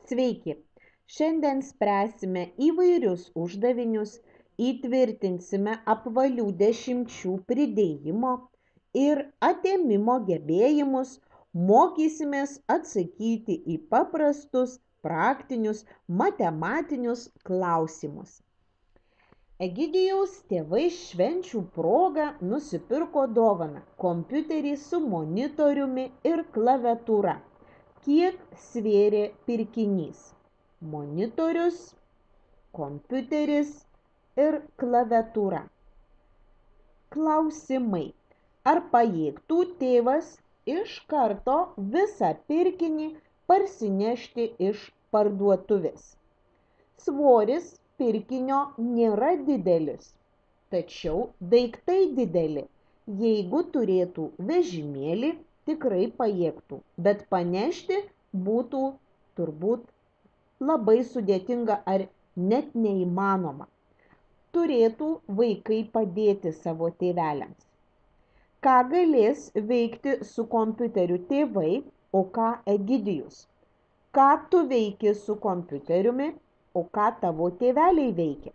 Sveiki! Šiandien spręsime įvairius uždavinius, įtvirtinsime apvalių dešimčių pridėjimo ir atėmimo gebėjimus, mokysimės atsakyti į paprastus praktinius matematinius klausimus. Egidijaus tėvai švenčių proga nusipirko dovaną – kompiuterį su monitoriumi ir klaviatūra. Kiek svėrė pirkinys? Monitorius, kompiuteris ir klaviatūra. Klausimai. Ar pajėgtų tėvas iš karto visą pirkinį parsinešti iš parduotuvės? Svoris pirkinio nėra didelis, tačiau daiktai dideli. Jeigu turėtų vežimėlį, tikrai pajėgtų, bet panešti būtų turbūt labai sudėtinga ar net neįmanoma. Turėtų vaikai padėti savo tėveliams. Ką galės veikti su kompiuteriu tėvai, o ką Egidijus? Ką tu veiki su kompiuteriumi, o ką tavo tėveliai veikia?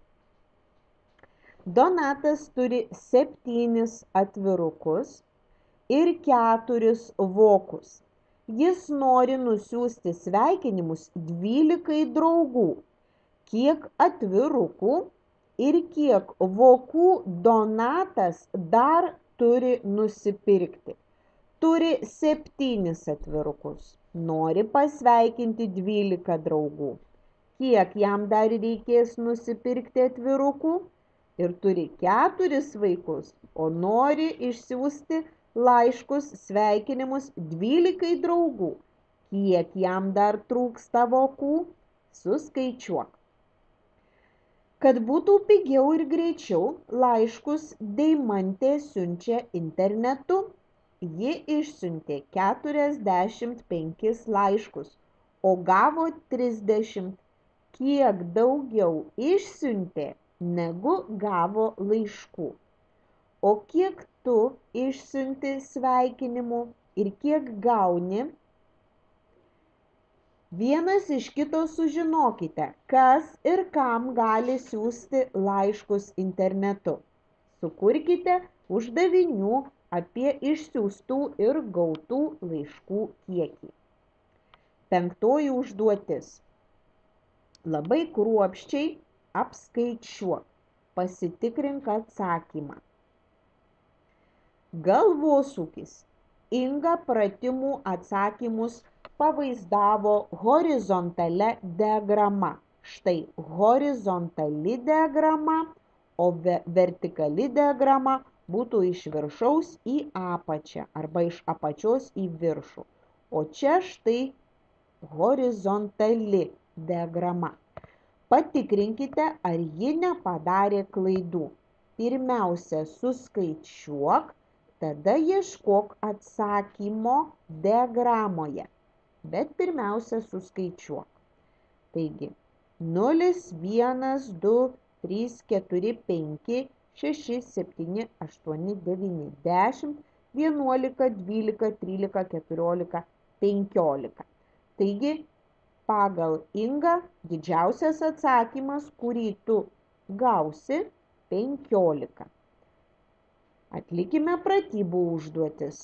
Donatas turi 7 atvirukus ir 4 vokus. Jis nori nusiųsti sveikinimus 12 draugų. Kiek atvirukų ir kiek vokų Donatas dar turi nusipirkti? Turi 7 atvirukus. Nori pasveikinti 12 draugų. Kiek jam dar reikės nusipirkti atvirukų? Ir turi 4 vaikus, o nori išsiųsti laiškus sveikinimus 12 draugų. Kiek jam dar trūksta vokų? Suskaičiuok. Kad būtų pigiau ir greičiau, laiškus Deimantė siunčia internetu. Ji išsiuntė 45 laiškus, o gavo 30. Kiek daugiau išsiuntė, negu gavo laiškų. O kiek tu išsiunti sveikinimų ir kiek gauni? Vienas iš kito sužinokite, kas ir kam gali siųsti laiškus internetu. Sukurkite uždavinių apie išsiųstų ir gautų laiškų kiekį. 5 užduotis. Labai kruopščiai apskaičiuok, pasitikrink atsakymą. Galvosūkis. Inga pratimų atsakymus pavaizdavo horizontalia diagrama. Štai horizontali diagrama, o vertikali diagrama būtų iš viršaus į apačią arba iš apačios į viršų. O čia štai horizontali diagrama. Patikrinkite, ar ji nepadarė klaidų. Pirmiausia, suskaičiuok, tada ieškok atsakymo diagramoje. Bet pirmiausia, suskaičiuok. Taigi, 0, 1, 2, 3, 4, 5, 6, 7, 8, 9, 10, 11, 12, 13, 14, 15. Taigi, pagal Ingą didžiausias atsakymas, kurį tu gausi, 15. Atlikime pratybų užduotis.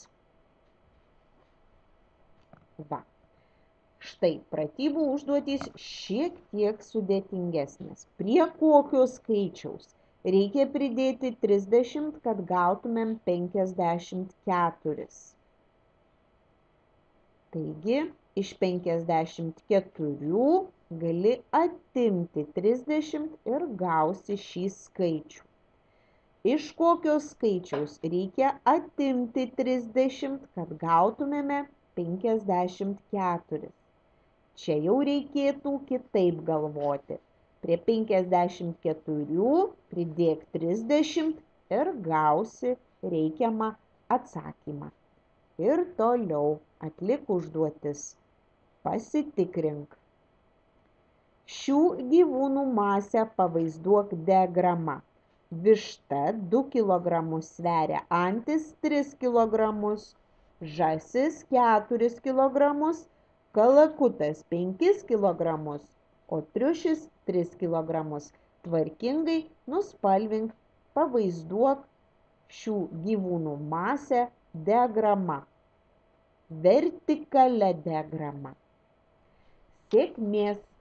Va. Štai pratybų užduotys šiek tiek sudėtingesnės. Prie kokio skaičiaus reikia pridėti 30, kad gautumėm 54. Taigi, iš 54 gali atimti 30 ir gausi šį skaičių. Iš kokio skaičiaus reikia atimti 30, kad gautumėme 54. Čia jau reikėtų kitaip galvoti. Prie 54 pridėk 30 ir gausi reikiamą atsakymą. Ir toliau atlik užduotis. Pasitikrink. Šių gyvūnų masę pavaizduok diagrama. Višta 2 kg sveria, antis 3 kg, žąsis 4 kg, kalakutas 5 kg, o triušis 3 kg. Tvarkingai nuspalvink, pavaizduok šių gyvūnų masę diagrama. Vertikalia diagrama. Sėkmės!